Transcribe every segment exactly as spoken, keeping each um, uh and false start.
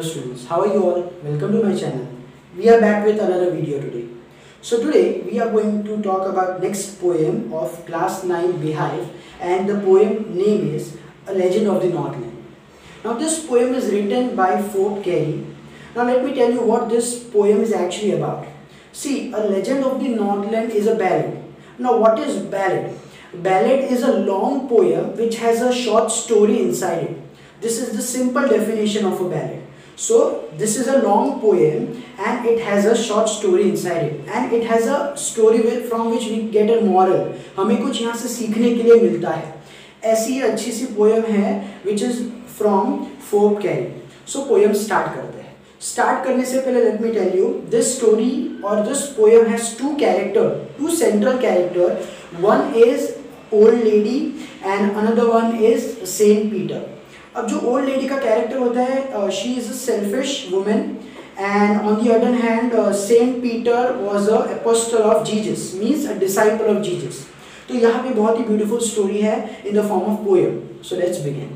Hello students, how are you all? Welcome to my channel. We are back with another video today. So today we are going to talk about next poem of class nine Beehive, and the poem name is A Legend of the Northland. Now this poem is written by Fort Carey. Now let me tell you what this poem is actually about. See, A Legend of the Northland is a ballad. Now what is ballad? Ballad is a long poem which has a short story inside it. This is the simple definition of a ballad. So this is a long poem and it has a short story inside it, and it has a story with, from which we get a moral. हमें कुछ यहाँ से सीखने के लिए मिलता है. ऐसी अच्छी सी poem है which is from Fort Carey. So poem start करते हैं. Start करने से पहले let me tell you this story or this poem has two character, two central character. One is old lady and another one is Saint Peter. अब जो old lady का character होता है, she is a selfish woman, and on the other hand Saint Peter was a apostle of Jesus, means a disciple of Jesus. तो यहाँ पे बहुत ही ब्यूटीफुल स्टोरी है in the form of poem. So let's begin.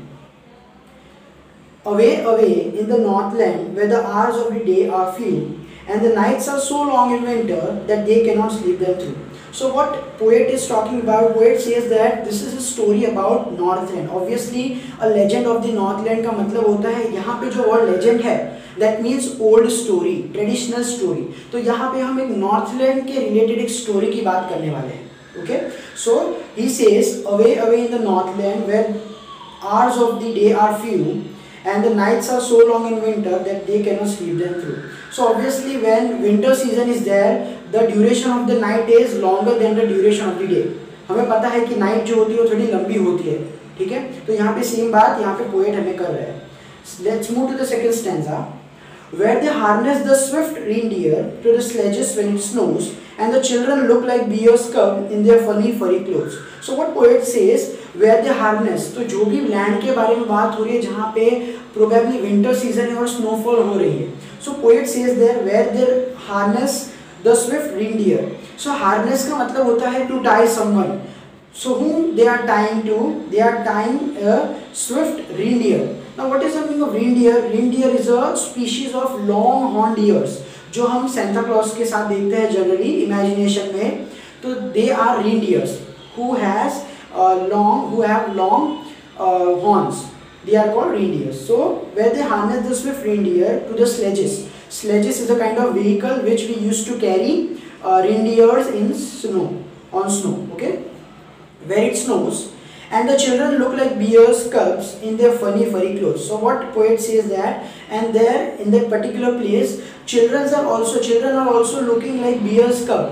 Away, away in the northland where the hours of the day are few and the nights are so long in winter that they cannot sleep them through. So what poet is talking about? Poet says that this is a story about Northland. Obviously, a legend of the Northland का मतलब होता है, यहाँ पे जो word legend है, that means old story, traditional story. तो यहाँ पे हम एक Northland के related एक story की बात करने वाले हैं. Okay? So he says, away, away in the Northland where hours of the day are few and the nights are so long in winter that they cannot sleep them through. So obviously when winter season is there, the duration of the night is longer than the duration of the day. हमें पता है कि night जो होती है वो थोड़ी लंबी होती है, ठीक है. तो यहाँ पे सेम बात यहाँ पे पोएट हमें कर रहा है. Let's move to the second stanza. Where they harness the swift reindeer to the sledges when it snows, and the children look like bears cub in their funny furry clothes. So what poet says, where they harness, तो जो भी land के बारे में बात हो रही है जहाँ पे probably winter season है और snowfall हो रही है. So poet says there where they harness the swift reindeer. So harness का मतलब होता है to tie someone. So whom they are tying to? They are tying a swift reindeer. Now what is the meaning of reindeer? Reindeer is a species of long horned deers जो हम Santa Claus के साथ देखते हैं generally imagination में. तो they are reindeers who has uh, long, who have long uh, horns. They are called reindeers. So where they harness the swift reindeer to the sledges. Sledges is a kind of vehicle which we used to carry uh, reindeers in snow, on snow, okay, where it snows, and the children look like bears cubs in their funny furry clothes. So what poet says that, and there in that particular place, children are also children are also looking like bears cub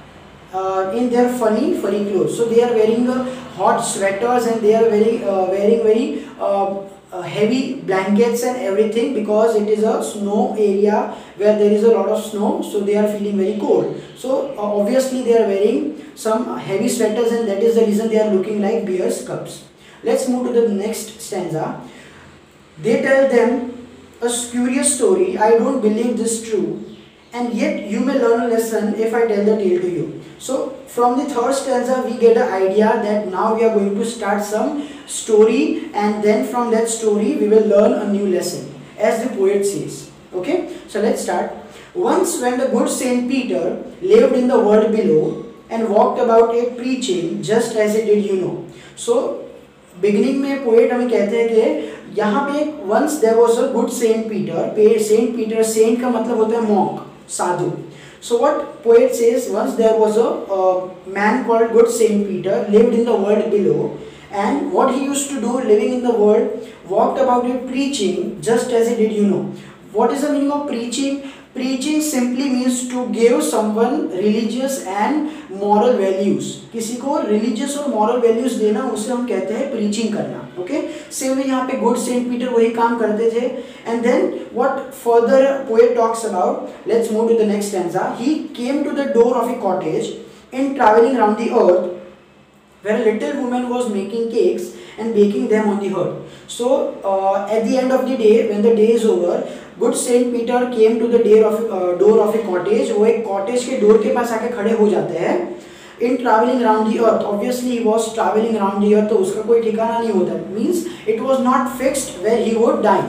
uh, in their funny furry clothes. So they are wearing uh, hot sweaters and they are very uh, wearing very uh, Uh, heavy blankets and everything because it is a snow area where there is a lot of snow, so they are feeling very cold. So uh, obviously they are wearing some heavy sweaters and that is the reason they are looking like bears cubs. Let's move to the next stanza. They tell them a curious story. I don't believe this true, and yet you may learn a lesson if I tell the tale to you. So from the third stanza we get an idea that now we are going to start some story, and then from that story we will learn a new lesson as the poet says. Okay, so let's start. Once when the good Saint Peter lived in the world below and walked about it preaching just as he did you know. So beginning में poet हमें कहते हैं कि यहाँ पे once there was a good Saint Peter. Saint Peter, saint का मतलब होता है monk, Sadhu. So what poet says, once there was a uh, man called good Saint Peter lived in the world below, and what he used to do living in the world, walked about it preaching just as he did you know. What is the meaning of preaching? Preaching simply means to give someone religious and moral values. किसी को religious और moral values देना उसे हम कहते हैं preaching करना. Okay? Same way यहाँ पे good Saint Peter वही काम करते थे. And then what further poet talks about? Let's move to the next stanza. He came to the door of a cottage in traveling round the earth, where a little woman was making cakes and baking them on the hearth. So uh, at the end of the day, when the day is over, good Saint Peter came to the door of uh, door of a cottage. वो एक cottage के door के पास आके खड़े हो जाते हैं. In traveling around the earth, obviously he was traveling around the earth, तो उसका कोई ठिकाना नहीं होता. It means it was not fixed where he would die.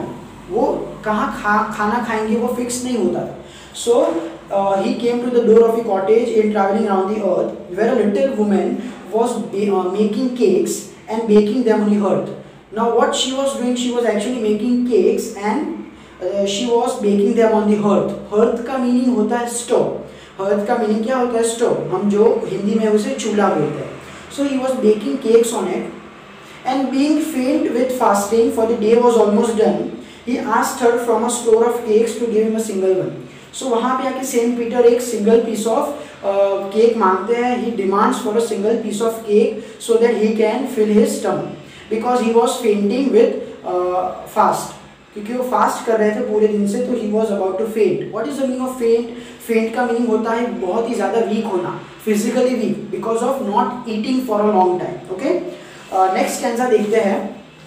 वो कहाँ खा खाना खाएंगे वो फिक्स नहीं होता था. So he came to the door of a cottage in travelling around the earth where a little woman was uh, making cakes and baking them on the hearth. Now what she was doing, she was actually making cakes and uh, she was baking them on the hearth. Hearth का meaning होता है stove. Hearth का meaning क्या होता है? stove. हम जो हिंदी में उसे चूल्हा बोलते हैं. So he was baking cakes on it, and being faint with fasting for the day was almost done, he asked her from a store of cakes to give him a single one. So वहाँ पे आके Saint Peter एक single piece of cake मांगते हैं. He demands for a single piece of cake so that he can fill his stomach because he was fainting with fast, क्योंकि वो fast कर रहे थे पूरे दिन से, तो he was about to faint. What is the meaning of faint? Faint का मीनिंग होता है बहुत ही ज़्यादा वीक होना, physically weak because of not eating for a long time. Okay, next stanza देखते हैं.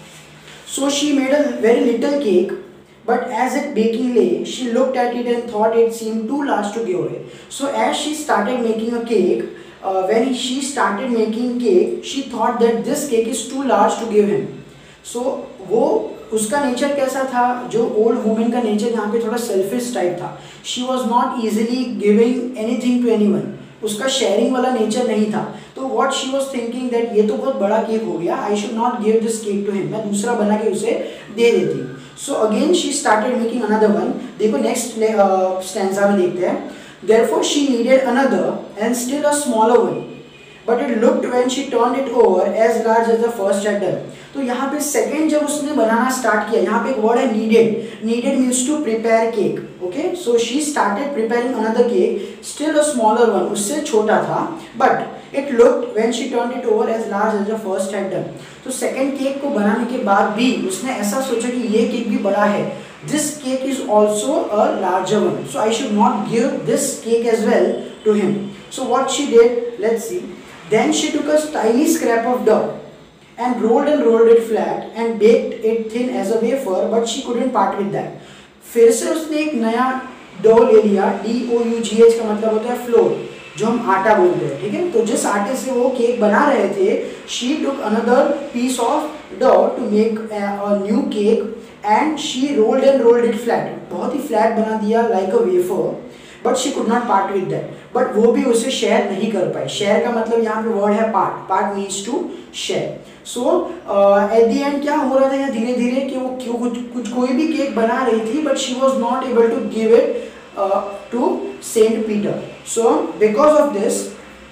So she made a very little cake, but as it baking lay, she looked at it and thought it seemed too large to give away. So as she started making a cake, uh, when she started making cake, she thought that this cake is too large to give him. So वो उसका nature कैसा था? जो old women का nature यहाँ पे थोड़ा selfish type था. She was not easily giving anything to anyone. उसका शेयरिंग वाला नेचर नहीं था. तो what she was thinking that ये तो बहुत बड़ा केक हो गया, I should not give this cake to him, मैं दूसरा बना के उसे दे देती. So again she started making another one. देखो नेक्स्ट स्टैंजा में देखते हैं. Therefore she needed another and still a smaller one, but it looked when she turned it over as large as the first had done. तो यहाँ पे second जब उसने बनाना start किया, यहाँ पे एक वर्ड है needed. Needed means to prepare cake. Okay, so she started preparing another cake, still a smaller one, उससे छोटा था, but it looked when she turned it over as large as the first had done. तो second cake को बनाने के बाद भी उसने ऐसा सोचा कि ये केक भी बड़ा है. This cake is also a larger one, so I should not give this cake as well to him. So what she did, let's see. Then she took a tiny scrap of dough and rolled and rolled it flat and baked it thin as a wafer, but she couldn't part with that. फिर से उसने एक नया dough ले लिया. D O U G H का मतलब होता है फ्लोर, जो हम आटा बोलते हैं. ठीक है, तो जिस आटे से वो केक बना रहे थे, she took another piece of dough to make a, a new cake and she rolled and rolled it flat. बहुत ही फ्लैट बना दिया like a wafer, but she could not part with that. but वो भी उसे share नहीं कर पाए. Share का मतलब यहाँ पे वर्ड है part. Part means to share. So at the end क्या हो रहा था यहाँ धीरे धीरे कि वो क्यों कुछ कुछ कोई भी केक बना रही थी, but she was not able to give it to Saint Peter. So because of this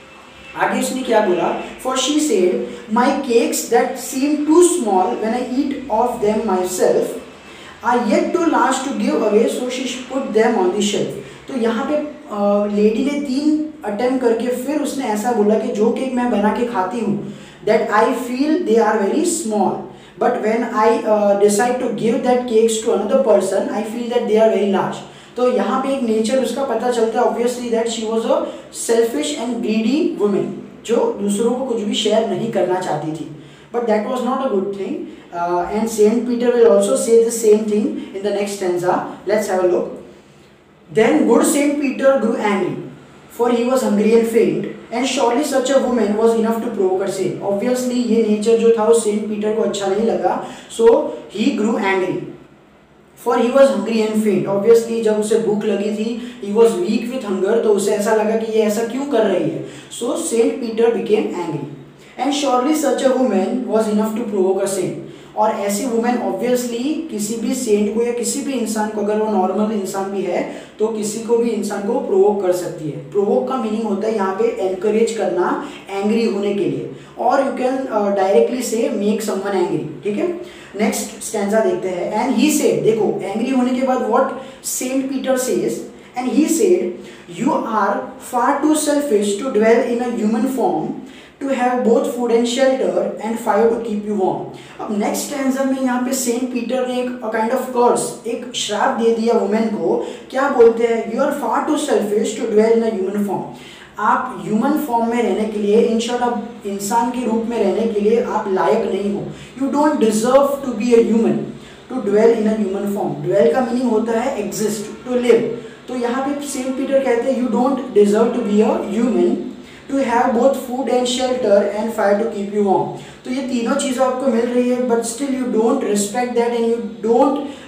आगे उसने क्या बोला? For she said my cakes that seem too small when I eat of them myself are yet too last to give away, so she put them on the shelf. तो यहाँ पे lady uh, ने तीन attempt करके फिर उसने ऐसा बोला कि जो केक मैं बना के खाती हूँ, that I feel they are very small, but when I decide to give that cakes to another person I feel that they are very large. तो यहाँ पे एक नेचर उसका पता चलता है obviously that she was a selfish and greedy women, जो दूसरों को कुछ भी शेयर नहीं करना चाहती थी. But that was not a good thing and Saint Peter will also say the same thing in the next stanza. Let's have a look. Then good Saint Peter grew angry, for he was hungry and faint, and surely such a woman was enough to provoke her sin. Obviously ये nature जो था वो Saint Peter को अच्छा नहीं लगा, so he grew angry. For he was hungry and faint. Obviously जब उसे भूख लगी थी, he was weak with hunger, तो उसे ऐसा लगा कि ये ऐसा क्यों कर रही है. So Saint Peter became angry, and surely such a woman was enough to provoke a sin. और ऐसी वुमेन ऑब्वियसली किसी भी सेंट को या किसी भी इंसान को, अगर वो नॉर्मल इंसान भी है तो किसी को भी इंसान को प्रोवोक कर सकती है. प्रोवोक का मीनिंग होता है यहाँ पे एनकरेज करना एंग्री होने के लिए, और यू कैन डायरेक्टली से मेक समवन एंग्री. ठीक है, नेक्स्ट स्टैंजा देखते हैं. एंड ही सेड, देखो एंग्री होने के बाद what Saint Peter says, and he said you are far too selfish to dwell in a human form to have both food and shelter and fire to keep you warm. अब next stanza में यहाँ पे Saint Peter ने एक kind of कर्स, एक श्राप दे दिया women को. क्या बोलते हैं? You are far too selfish to dwell in a human form. आप ह्यूमन फॉर्म में रहने के लिए, इन शॉर्ट आप इंसान के रूप में रहने के लिए आप लायक नहीं हो. You don't deserve to be a human, to dwell in a human form. Dwell का मीनिंग होता है एग्जिस्ट, टू लिव. तो यहाँ पे सेंट पीटर कहते हैं you don't deserve to be a human, to have both food and shelter and fire to keep you warm. तो ये तीनों चीज़ें आपको मिल रही है, but still you don't respect that and you don't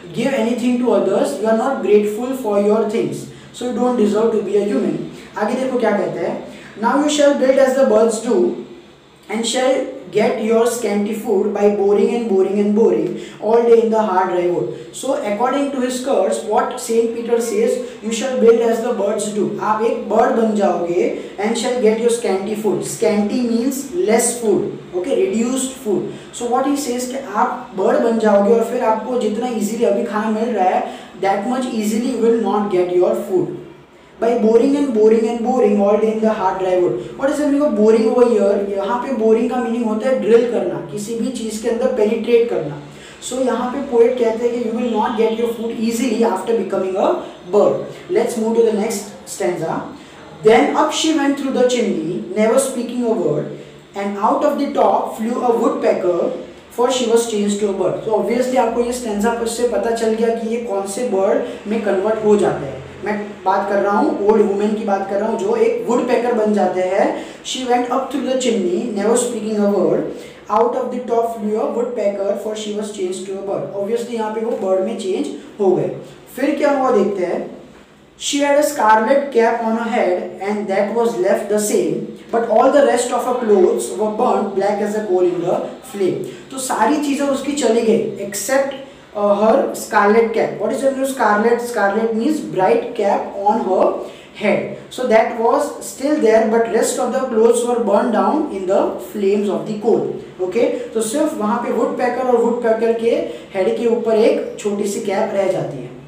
give anything to others, you are not grateful for your things, so you don't deserve to be a human. आगे देखो क्या कहते हैं. Now you shall build as the birds do, and shall get your scanty food by boring and boring and boring all day in the hard dry wood. So according to his curse, what Saint Peter says, you shall build as the birds do. आप एक bird बन जाओगे and shall get your scanty food. Scanty means less food, okay, reduced food. So what he says कि आप bird बन जाओगे और फिर आपको जितना easily अभी खाना मिल रहा है, that much easily you will not get your food. By boring and boring and boring all day in the hard dry wood. What is the meaning of boring over here? यहाँ पे boring का meaning होता है drill करना, किसी भी चीज़ के अंदर penetrate करना. So यहाँ पे poet कहते हैं कि you will not get your food easily after becoming a bird. Let's move to the next stanza. Then up she went through the chimney, never speaking a word, and out of the top flew a woodpecker, for she was changed to a bird. So obviously आपको ये stanza से पता चल गया कि ये कौन से bird में convert हो जाते हैं. मैं बात कर रहा हूँ ओल्ड वुमेन की बात कर रहा हूँ जो एक वुड पैकर बन जाते हैं. She went up through the chimney, never speaking a word, out of the top flue a woodpecker, for she was change to a bird. Obviously यहाँ पे वो बर्ड में चेंज हो गए. फिर क्या हुआ देखते हैं. She had a scarlet cap on her head and that was left the same, but all the rest of her clothes were burned black as a coal in the flame. तो सारी चीजें उसकी चली गई except Uh, her scarlet cap. What is the meaning of scarlet? Scarlet means bright cap on her head. So that was still there, but rest of the clothes were burned down in the flames of the coal. Okay? तो सिर्फ वहाँ पे woodpecker और woodpecker के head के ऊपर एक छोटी सी cap रह जाती है.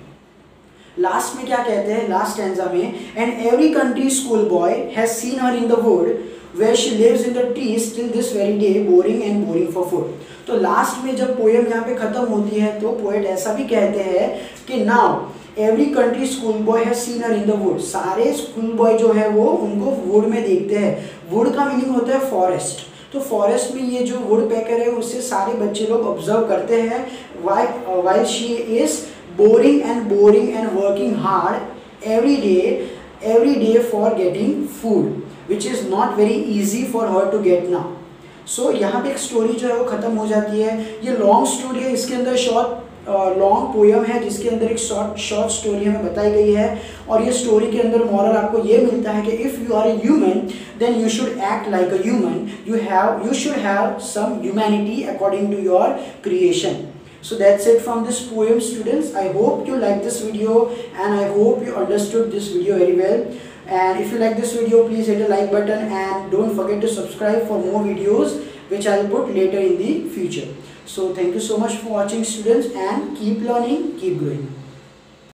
Last में क्या कहते हैं? Last stanza में, and every country school boy has seen her in the wood, where she lives in the trees till this very day, boring and boring for food. तो लास्ट में जब पोएम यहाँ पे खत्म होती है तो पोएट ऐसा भी कहते हैं कि now every country school boy has seen her in the wood. सारे स्कूल बॉय जो है वो उनको वुड में देखते हैं. वुड का मीनिंग होता है फॉरेस्ट. तो फॉरेस्ट में ये जो वुड पैकर है उससे सारे बच्चे लोग ऑब्जर्व करते हैं while she is boring and boring and working hard every day every day for getting food which is not very easy for her to get now. So so, यहाँ पे एक स्टोरी जो है वो ख़त्म हो जाती है. ये लॉन्ग स्टोरी है, इसके अंदर शॉर्ट लॉन्ग पोएम है जिसके अंदर एक शॉर्ट शॉर्ट स्टोरी हमें बताई गई है. और ये स्टोरी के अंदर मॉरल आपको ये मिलता है कि if you are a human then you should act like a human. You have you should have some humanity according to your creation. So that's it from this poem, students. I hope you like this video and I hope you understood this video very well. And if you like this video, please hit the like button and don't forget to subscribe for more videos which I'll put later in the future. So thank you so much for watching, students, and keep learning, keep growing.